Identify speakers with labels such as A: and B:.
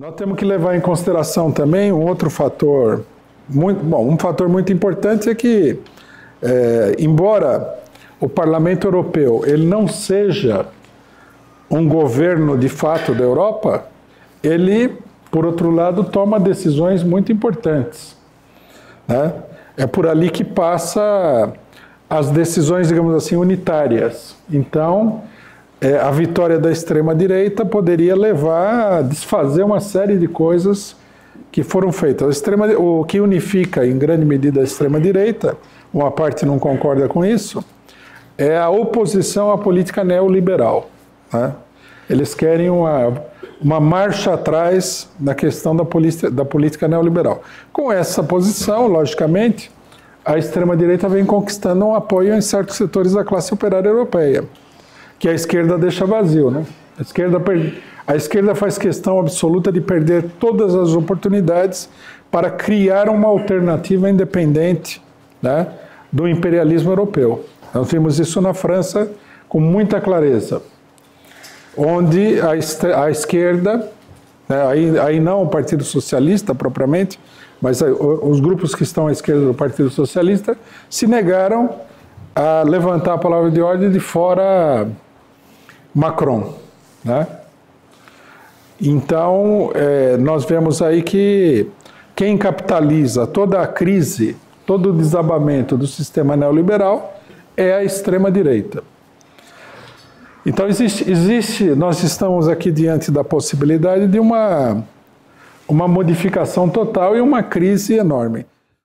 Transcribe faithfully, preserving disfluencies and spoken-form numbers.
A: Nós temos que levar em consideração também um outro fator muito bom. Um fator muito importante é que, é, embora o Parlamento Europeu ele não seja um governo de fato da Europa, ele, por outro lado, toma decisões muito importantes, né? É por ali que passa as decisões, digamos assim, unitárias. Então, é, a vitória da extrema-direita poderia levar a desfazer uma série de coisas que foram feitas. A extrema, o que unifica, em grande medida, a extrema-direita, uma parte não concorda com isso, é a oposição à política neoliberal, né? Eles querem uma, uma marcha atrás na questão da, política, da política neoliberal. Com essa posição, logicamente, a extrema-direita vem conquistando um apoio em certos setores da classe operária europeia, que a esquerda deixa vazio, né? A esquerda, per... a esquerda faz questão absoluta de perder todas as oportunidades para criar uma alternativa independente, né, do imperialismo europeu. Nós vimos isso na França com muita clareza, onde a, est... a esquerda, né, aí, aí não o Partido Socialista propriamente, mas os grupos que estão à esquerda do Partido Socialista se negaram a levantar a palavra de ordem de fora Macron, né? Então, é, nós vemos aí que quem capitaliza toda a crise, todo o desabamento do sistema neoliberal é a extrema-direita. Então, existe, existe, nós estamos aqui diante da possibilidade de uma, uma modificação total e uma crise enorme.